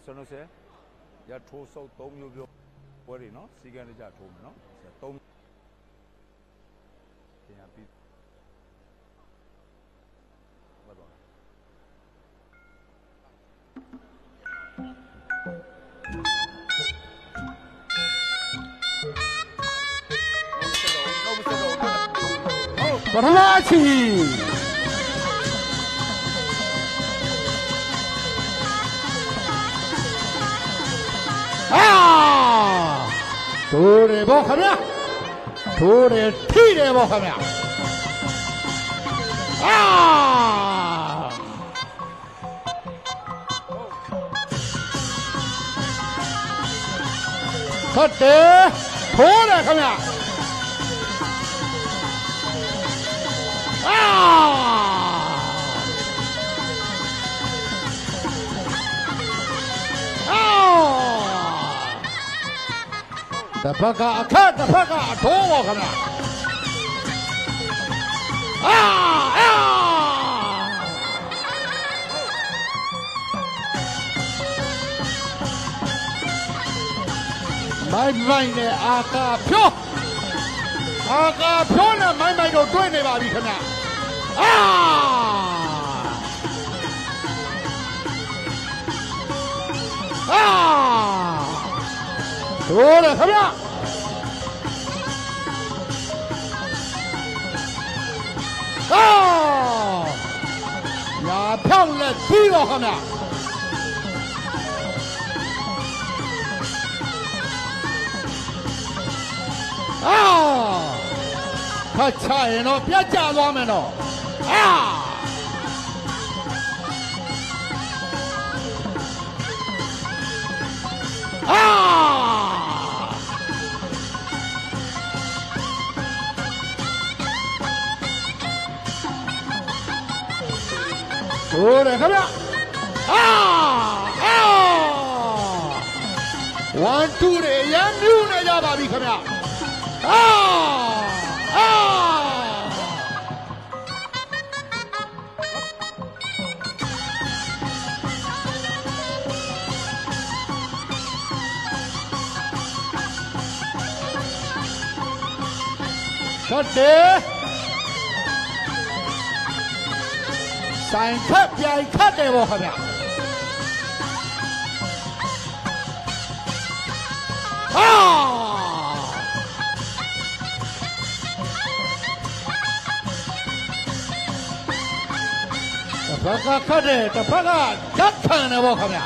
ကျွန်တော်ဆက်ရထိုးစုပ်3မျိုးပြောပွဲတွေနော်စီကံတကြထိုးမယ်နော်3တင်ရပြီးဘာတော့ပထမချီထိုးတယ်ပေါ့ခင်ဗျာထိုးတယ်ထိတယ်ပေါ့ခင်ဗျာဟုတ်တယ်ထိုးတယ်ခင်ဗျာတစ်ဖက်ကအခက်တစ်ဖက်ကအထိုးပေါ့ခင်ဗျာမိုင်းနဲ့အာကာဖြိုးနဲ့မိုင်းတို့တွေ့နေပါပြီခင်ဗျာထိုးတယ်ခင်ဗျာညာဖြောင်းလက်ပြီးတော့ခင်ဗျာခတ်ချရင်တော့ပြတ်ကျသွားမယ်တော့ထိုးတယ်ခင်ဗျာ1 2တွေရမ်းမြူးနေကြပါပြီခင်ဗျာဟုတ်တယ်ဆိုင်ခတ်ပြိုင်ခတ်တယ်ပေါ့ခင်ဗျာတစ်ဖက်ကခတ်တယ်တစ်ဖက်ကဓာတ်ခံတယ်ပေါ့ခင်ဗျာ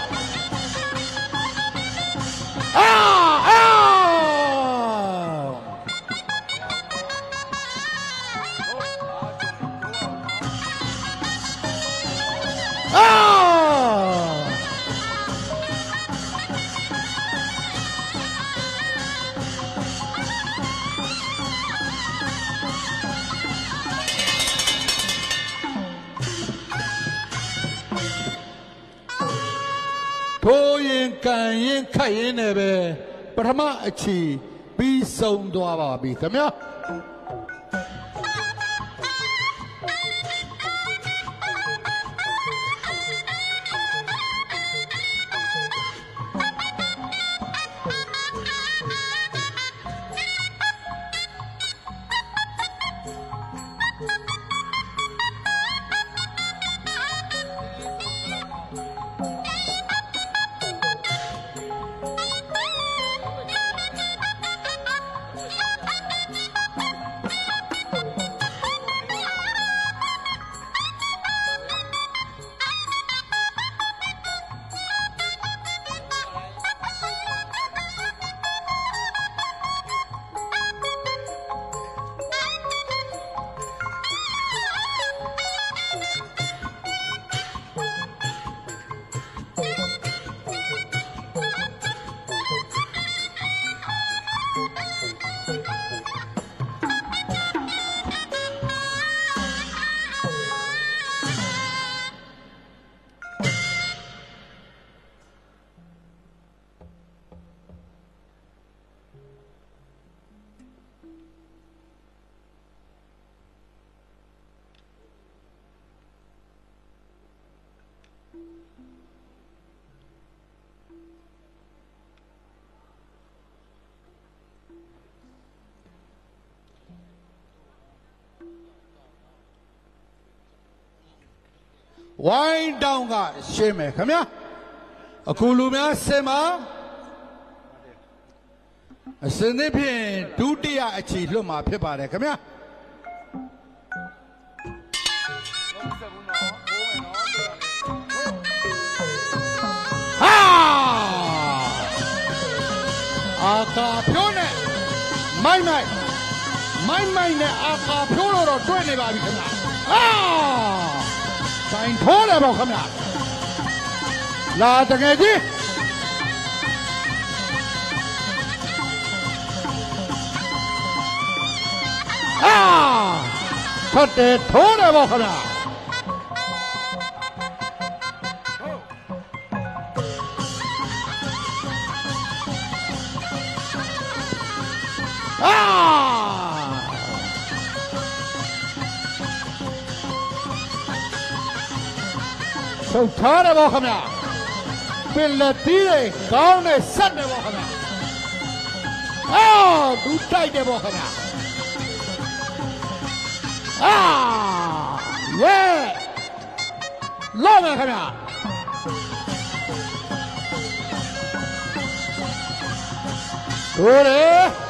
ထိုးရင်ကန်ရင်ခတ်ရင်လည်းပဲပထမအချီပြီးဆုံးသွားပါပြီခင်ဗျာဝိုင်းတောင်းကရှင်းမယ်ခင်ဗျာအခုလူများဆင်ပါအစင်းသဖြင့်ဒုတိယအချီလွတ်မှာဖြစ်ပါတယ်ခင်ဗျာဟာအာကာဖြိုးနဲ့မိုင်းနဲ့အာကာဖြိုးတော့တွေ့နေပါပြီခင်ဗျာဟာဆိုင်ထိုးတယ်ပေါ့ခင်ဗျာလာတကယ်ကြီးဖတ်တယ်ထိုးတယ်ပေါ့ခင်ဗျာထုတ်ထားတယ်ပေါ့ခင်ဗျာပင်လက်သီးတွေကောင်းနဲ့ဆက်တယ်ပေါ့ခင်ဗျာသူတိုက်တယ်ပေါ့ခင်ဗျာယေလောမယ်ခင်ဗျာတို့လေ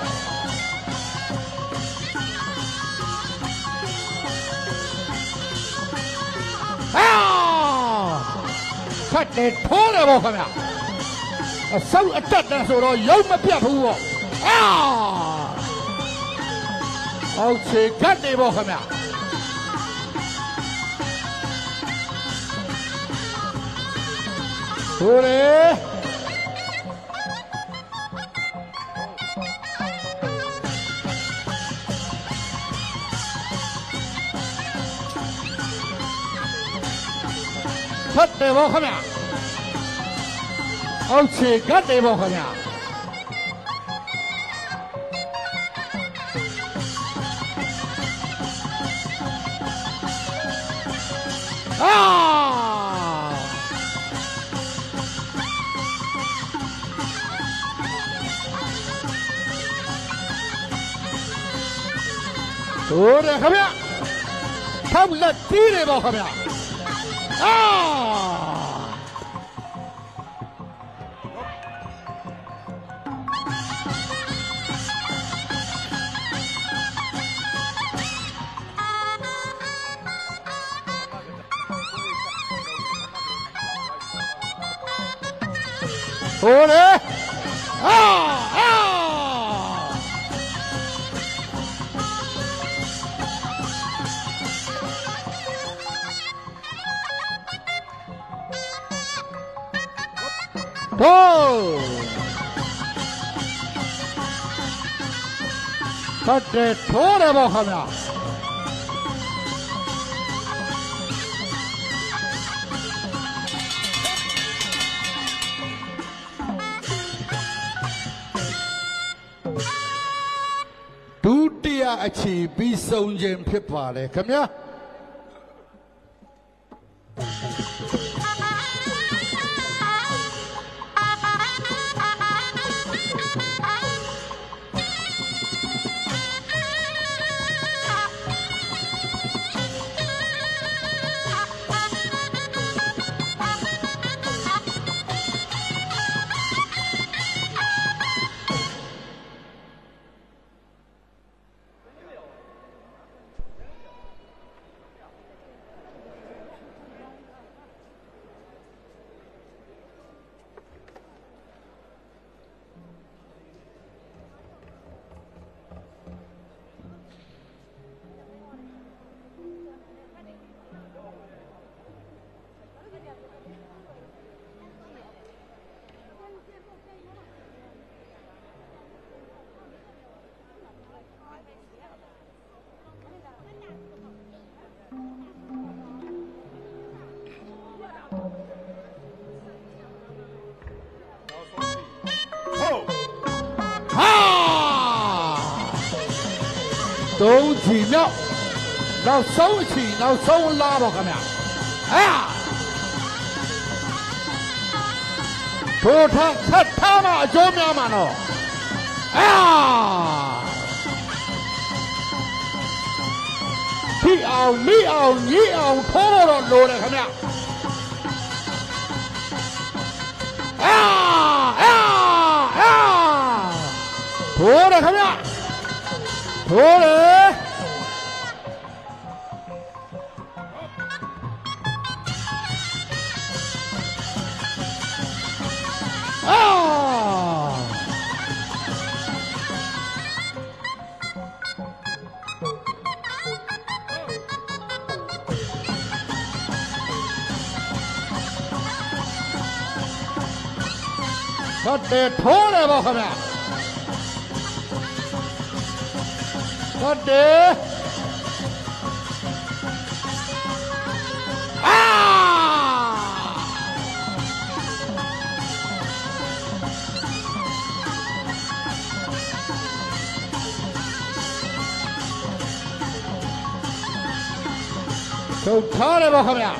ဖတ်တယ်ထိုးတယ်ပေါ့ခင်ဗျာအဆုပ်အတက်တယ်ဆိုတော့ရုပ်မပြတ်ဘူးပေါ့အောက်ခြေကတ်တယ်ပေါ့ခင်ဗျာတို့လေဖတ်တယ်ပေါ့ခင်ဗျာအောက်ခြေကတ်တယ်ပေါ့ခင်ဗျာတို့တယ်ခင်ဗျာထောက်လက်တီးတယ်ပေါ့ခင်ဗျာတို့တယ်ဖတ်တယ်ထိုးတယ်ပေါ့ခင်ဗျာဒုတိယအချီပြီးဆုံးခြင်းဖြစ်ပါတယ်ခင်ဗျာသုံးချီမြောက်နောက်ဆုံးအချီနောက်ဆုံးလားပေါ့ခင်ဗျာထိုးထားထပ်ထားမှအကျိုးများမှာတော့ထိအောင်မိအောင်ညှိအောင်ထိုးတော့လိုတယ်ခင်ဗျာထိုးတယ်ခင်ဗျထိုးတယ်ဟုတ်တယ်ထိုးတယ်ပေါ့ခင်ဗျဟုတ်တယ်ထုတ်ထားတယ်ပေါ့ခင်ဗျ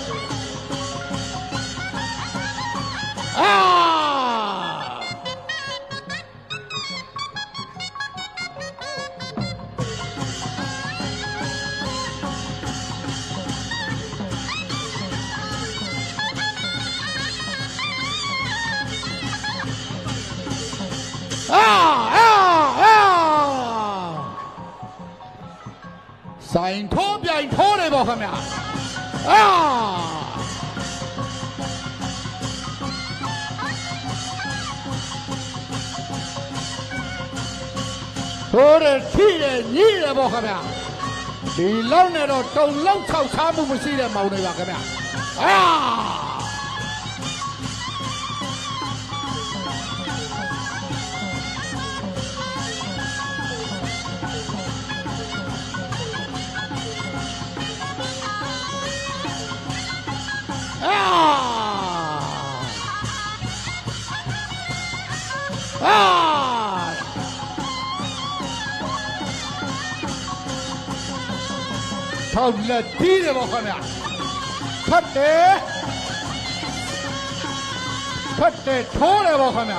ဆိုင်ထိုးပြိုင်ထိုးတယ်ပေါ့ခင်ဗျထိုးတယ်ထိတယ်ညှိတယ်ပေါ့ခင်ဗျဒီလောက်နဲ့တော့တုံလောက်၆ချားမှုမရှိတဲ့မောင်တွေပါခင်ဗျထောက်လက်တီးတယ်ပေါ့ခင်ဗျဖတ်တယ်ထိုးတယ်ပေါ့ခင်ဗျ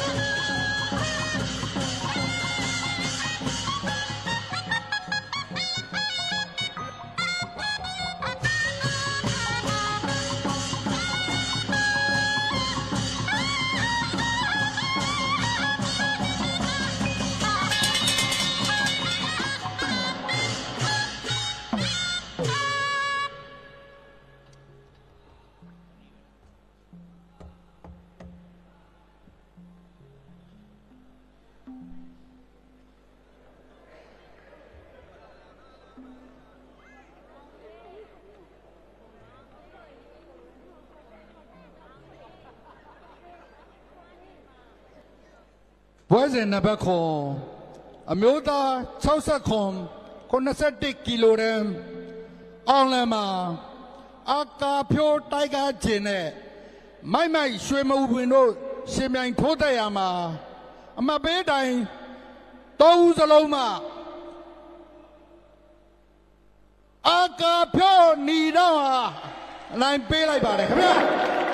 ဘွဲစဉ်နံပါတ်ခွန်အမျိုးသား60ခွန်91ကီလိုဂရမ်အောင်လမ်းမှာအာကာဖြိုးတိုက်ကားခြင်းနဲ့မိုက်ရွှေမဦးပင်တို့ရှင်မြိုင်ထိုးတက်ရမှာအမတ်ပေးတိုင်3ဦးစလုံးမှာအာကာဖြိုးหนีတော့ဟာအနိုင်ပေးလိုက်ပါတယ်ခင်ဗျာ